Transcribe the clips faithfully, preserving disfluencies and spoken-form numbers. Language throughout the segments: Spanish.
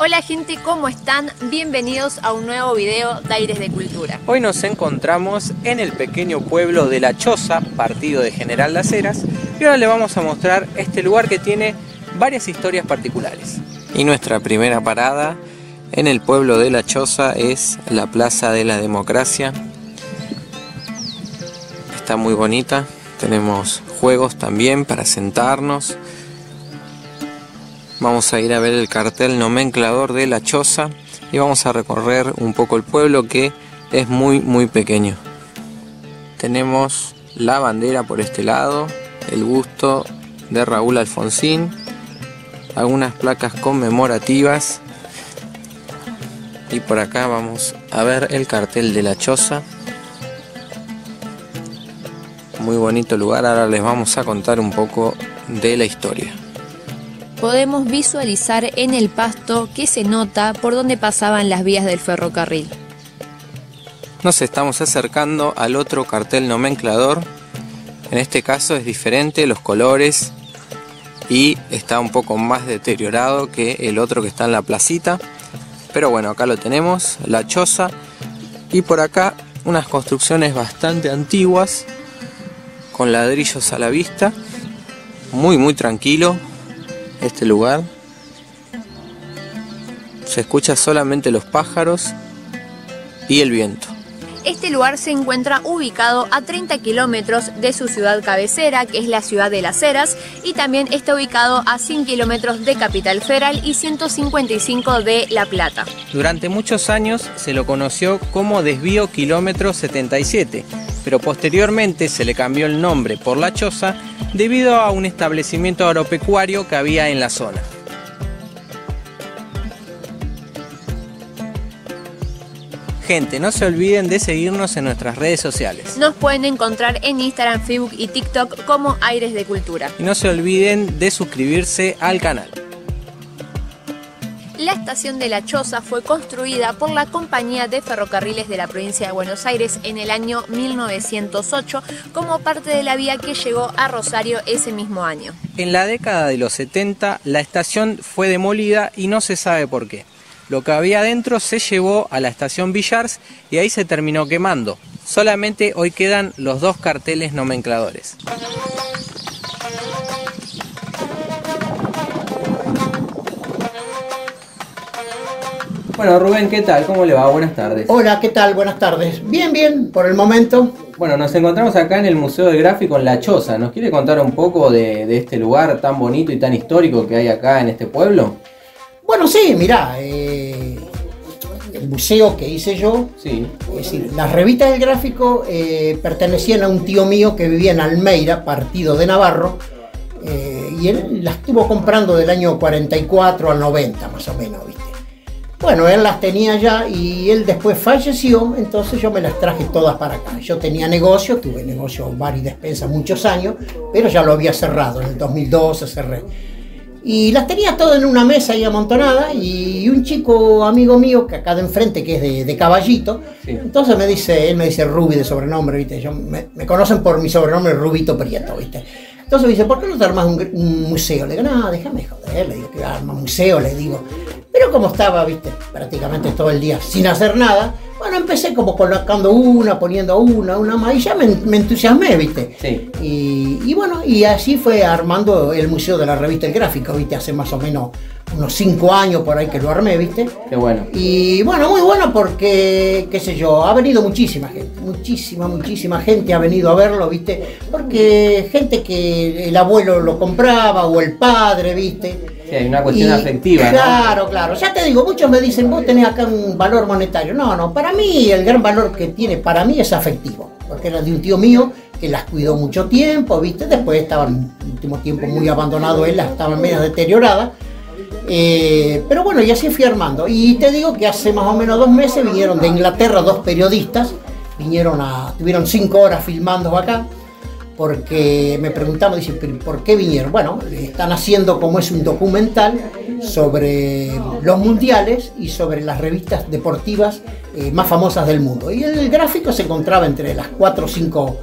Hola gente, ¿cómo están? Bienvenidos a un nuevo video de Aires de Cultura. Hoy nos encontramos en el pequeño pueblo de La Choza, partido de General Las Heras, y ahora le vamos a mostrar este lugar que tiene varias historias particulares. Y nuestra primera parada en el pueblo de La Choza es la Plaza de la Democracia. Está muy bonita, tenemos juegos también para sentarnos. Vamos a ir a ver el cartel nomenclador de La Choza y vamos a recorrer un poco el pueblo, que es muy muy pequeño. Tenemos la bandera por este lado, el busto de Raúl Alfonsín, algunas placas conmemorativas, y por acá vamos a ver el cartel de La Choza. Muy bonito lugar, ahora les vamos a contar un poco de la historia. Podemos visualizar en el pasto que se nota por donde pasaban las vías del ferrocarril. Nos estamos acercando al otro cartel nomenclador. En este caso es diferente los colores y está un poco más deteriorado que el otro que está en la placita. Pero bueno, acá lo tenemos, La Choza. Y por acá unas construcciones bastante antiguas con ladrillos a la vista. Muy muy tranquilo este lugar. Se escucha solamente los pájaros y el viento. Este lugar se encuentra ubicado a treinta kilómetros de su ciudad cabecera, que es la ciudad de Las Heras, y también está ubicado a cien kilómetros de Capital Federal y ciento cincuenta y cinco de La Plata. Durante muchos años se lo conoció como Desvío Kilómetro setenta y siete, pero posteriormente se le cambió el nombre por La Choza debido a un establecimiento agropecuario que había en la zona. Gente, no se olviden de seguirnos en nuestras redes sociales. Nos pueden encontrar en Instagram, Facebook y TikTok como Aires de Cultura. Y no se olviden de suscribirse al canal. La estación de La Choza fue construida por la Compañía de Ferrocarriles de la Provincia de Buenos Aires en el año mil novecientos ocho como parte de la vía que llegó a Rosario ese mismo año. En la década de los setenta la estación fue demolida y no se sabe por qué. Lo que había adentro se llevó a la estación Villars y ahí se terminó quemando. Solamente hoy quedan los dos carteles nomencladores. Bueno, Rubén, ¿qué tal? ¿Cómo le va? Buenas tardes. Hola, ¿qué tal? Buenas tardes. Bien, bien, por el momento. Bueno, nos encontramos acá en el Museo del Gráfico en La Choza. ¿Nos quiere contar un poco de, de este lugar tan bonito y tan histórico que hay acá en este pueblo? Bueno, sí, mirá, eh, el museo que hice yo, sí. Es decir, las revistas del Gráfico eh, pertenecían a un tío mío que vivía en Almeida, partido de Navarro, eh, y él las estuvo comprando del año cuarenta y cuatro al noventa, más o menos, ¿viste? Bueno, él las tenía ya y él después falleció, entonces yo me las traje todas para acá. Yo tenía negocio, tuve negocio bar y despensa muchos años, pero ya lo había cerrado, en el dos mil doce cerré. Y las tenía todas en una mesa ahí amontonada, y un chico amigo mío, que acá de enfrente, que es de, de Caballito, sí. Entonces me dice, él me dice Rubi de sobrenombre, ¿viste? Yo, me, me conocen por mi sobrenombre Rubito Prieto, ¿viste? Entonces me dice, ¿por qué no te armas un, un museo? Le digo, no, déjame joder, le digo, que arma un museo, le digo. Pero como estaba, ¿viste? Prácticamente todo el día sin hacer nada, bueno, empecé como colocando una, poniendo una, una más, y ya me, me entusiasmé, ¿viste? Sí. Y, y bueno, y así fue armando el Museo de la Revista El Gráfico, ¿viste? Hace más o menos unos cinco años por ahí que lo armé, ¿viste? Qué bueno. Y bueno, muy bueno porque, qué sé yo, ha venido muchísima gente, muchísima, muchísima gente ha venido a verlo, ¿viste? Porque gente que el abuelo lo compraba o el padre, ¿viste? Sí, hay una cuestión y, afectiva, claro, ¿no? Claro, ya te digo, muchos me dicen, vos tenés acá un valor monetario. No, no, para mí el gran valor que tiene para mí es afectivo, porque era de un tío mío que las cuidó mucho tiempo, ¿viste? Después estaban, en último tiempo, muy abandonado él, las estaban medio deterioradas. Eh, pero bueno, y así fui armando. Y te digo que hace más o menos dos meses vinieron de Inglaterra dos periodistas, vinieron a, tuvieron cinco horas filmando acá, porque me preguntaban, dicen, ¿por qué vinieron? Bueno, están haciendo como es un documental sobre los mundiales y sobre las revistas deportivas eh, más famosas del mundo. Y el Gráfico se encontraba entre las cuatro o cinco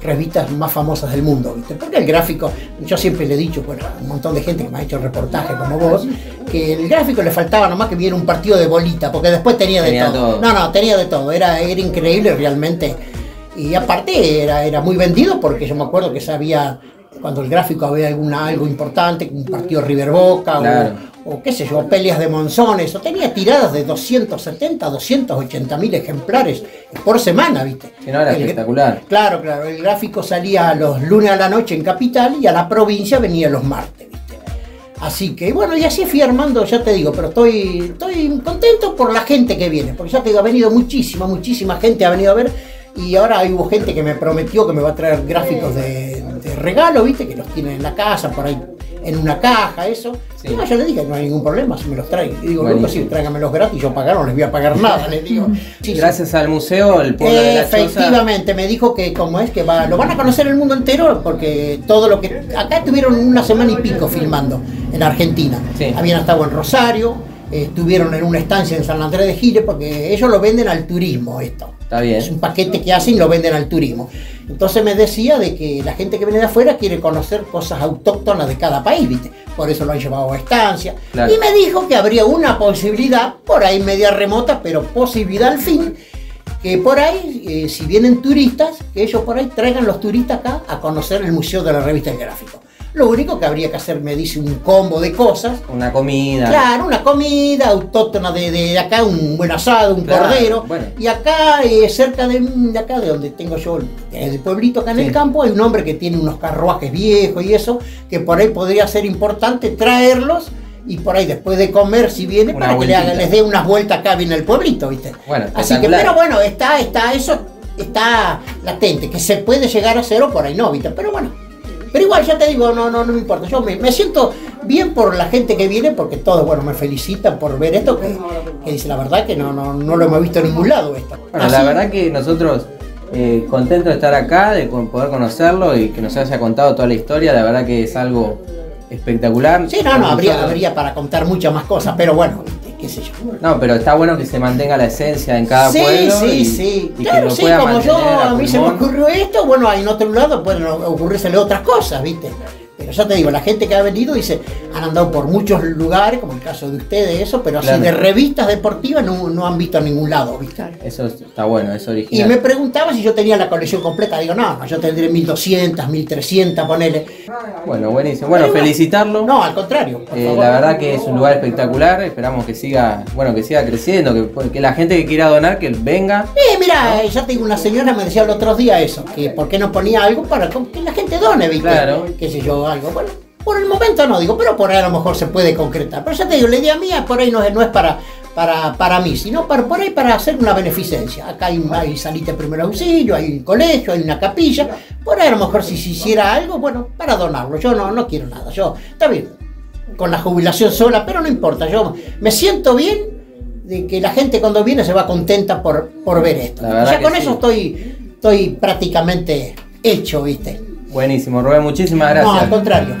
revistas más famosas del mundo, ¿viste? Porque el gráfico, yo siempre le he dicho, bueno, a un montón de gente que me ha hecho reportajes como vos, que el gráfico le faltaba nomás que viera un partido de bolita, porque después tenía de tenía todo. todo. No, no, tenía de todo, era, era increíble realmente. Y aparte era, era muy vendido porque yo me acuerdo que sabía cuando el gráfico había alguna, algo importante, un partido River Boca, claro, o, o qué sé yo, peleas de monzones, o tenía tiradas de doscientos setenta, doscientos ochenta mil ejemplares por semana, ¿viste? Que no era el, espectacular. Claro, claro, el gráfico salía los lunes a la noche en Capital y a la provincia venía los martes, ¿viste? Así que bueno, y así fui armando, ya te digo, pero estoy, estoy contento por la gente que viene, porque ya te digo, ha venido muchísima, muchísima gente ha venido a ver. Y ahora hubo gente que me prometió que me va a traer gráficos de, de regalo, ¿viste? Que los tienen en la casa, por ahí en una caja, eso. Sí. Y bueno, yo le dije que no hay ningún problema si me los traen. Y digo, loco, sí, tráigamelos gratis, yo pagar, no les voy a pagar nada, les digo. Sí, Gracias sí. al museo, el pueblo de la Efectivamente, Choza. Me dijo que como es que va, lo van a conocer el mundo entero, porque todo lo que... Acá estuvieron una semana y pico filmando en Argentina. Sí. Habían estado en Rosario, eh, estuvieron en una estancia en San Andrés de Giles, porque ellos lo venden al turismo esto. Está bien. Es un paquete que hacen y lo venden al turismo. Entonces me decía de que la gente que viene de afuera quiere conocer cosas autóctonas de cada país, ¿viste? Por eso lo han llevado a estancia. Claro. Y me dijo que habría una posibilidad, por ahí media remota, pero posibilidad al fin, que por ahí, eh, si vienen turistas, que ellos por ahí traigan los turistas acá a conocer el Museo de la Revista del Gráfico. Lo único que habría que hacer, me dice, un combo de cosas. Una comida. Claro, una comida autóctona de, de acá, un buen asado, un claro, cordero. Bueno. Y acá, eh, cerca de, de acá, de donde tengo yo, el pueblito acá en sí. el campo, hay un hombre que tiene unos carruajes viejos y eso, que por ahí podría ser importante traerlos y por ahí después de comer, si viene, una para vueltita. Que le haga, les dé unas vueltas acá bien el pueblito, ¿viste? Bueno, así que, pero bueno, está, está, eso está latente, que se puede llegar a hacer o por ahí no, ¿viste? Pero bueno. Pero igual, ya te digo, no, no, no me importa. Yo me, me siento bien por la gente que viene, porque todos, bueno, me felicitan por ver esto, que, que dice la verdad que no, no, no lo hemos visto en ningún lado esto. Bueno, la verdad que nosotros eh, contentos de estar acá, de poder conocerlo y que nos haya contado toda la historia, la verdad que es algo espectacular. Sí, no, no, habría, habría para contar muchas más cosas, pero bueno, qué sé yo. No, pero está bueno que se mantenga la esencia en cada sí, pueblo. Sí, y, sí, y claro, que lo sí, pueda como yo, a, a mí se me ocurrió esto, bueno, en otro lado pueden ocurrírsele otras cosas, ¿viste? Pero ya te digo, la gente que ha venido dice, han andado por muchos lugares, como el caso de ustedes, eso, pero así claro. de revistas deportivas no, no han visto a ningún lado, ¿viste? Eso está bueno, es original. Y me preguntaba si yo tenía la colección completa, digo, no, no yo tendré mil doscientas, mil trescientas, ponele. Bueno, buenísimo. Bueno, pero, felicitarlo. No, al contrario. Eh, la verdad que es un lugar espectacular, esperamos que siga, bueno, que siga creciendo, que, que la gente que quiera donar, que venga. Eh, mira, ¿no? Ya tengo una señora me decía el otro día eso, que por qué no ponía algo para que la gente done, ¿viste? Claro. Qué sé yo, algo, bueno, por el momento no digo, pero por ahí a lo mejor se puede concretar. Pero ya te digo, la idea mía por ahí no es, no es para, para, para mí, sino para, por ahí para hacer una beneficencia. Acá hay, hay salita de primer auxilio, hay un colegio, hay una capilla, por ahí a lo mejor si se hiciera algo, bueno, para donarlo. Yo no, no quiero nada, yo, está bien, con la jubilación sola, pero no importa, yo me siento bien de que la gente cuando viene se va contenta por, por ver esto. O sea, con sí. eso estoy, estoy prácticamente hecho, ¿viste? Buenísimo, Rubén, muchísimas gracias. No, al contrario.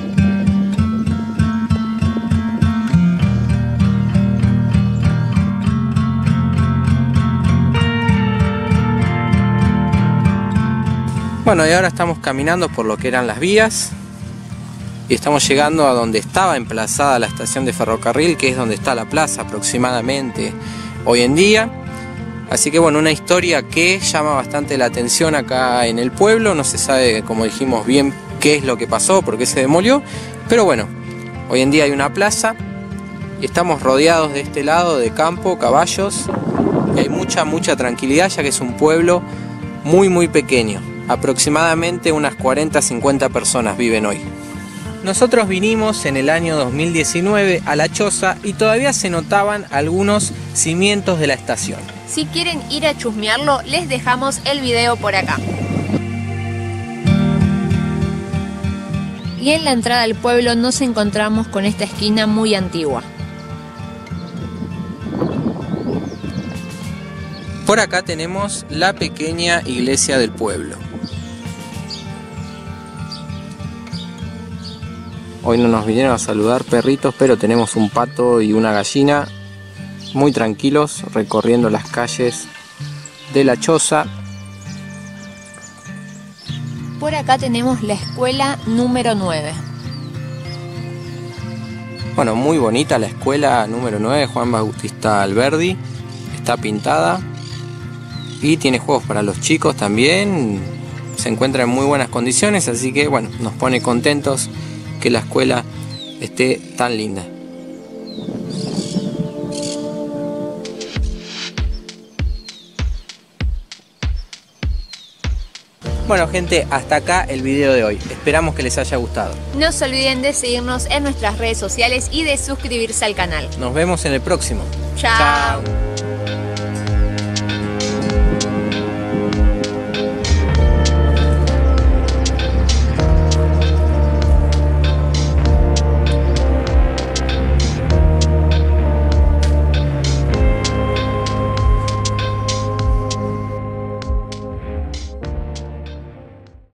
Bueno, y ahora estamos caminando por lo que eran las vías y estamos llegando a donde estaba emplazada la estación de ferrocarril, que es donde está la plaza aproximadamente hoy en día. Así que bueno, una historia que llama bastante la atención acá en el pueblo. No se sabe, como dijimos, bien qué es lo que pasó, por qué se demolió, pero bueno, hoy en día hay una plaza y estamos rodeados de este lado de campo, caballos, y hay mucha, mucha tranquilidad, ya que es un pueblo muy, muy pequeño. Aproximadamente unas cuarenta a cincuenta personas viven hoy. Nosotros vinimos en el año dos mil diecinueve a La Choza y todavía se notaban algunos cimientos de la estación. Si quieren ir a chusmearlo, les dejamos el video por acá. Y en la entrada al pueblo nos encontramos con esta esquina muy antigua. Por acá tenemos la pequeña iglesia del pueblo. Hoy no nos vinieron a saludar perritos, pero tenemos un pato y una gallina muy tranquilos recorriendo las calles de La Choza. por acá tenemos la escuela número nueve. Bueno, muy bonita la escuela número nueve, Juan Bautista Alberdi. Está pintada y tiene juegos para los chicos también. Se encuentra en muy buenas condiciones, así que bueno, nos pone contentos que la escuela esté tan linda. Bueno gente, hasta acá el video de hoy. Esperamos que les haya gustado. No se olviden de seguirnos en nuestras redes sociales y de suscribirse al canal. Nos vemos en el próximo. Chao. Chao.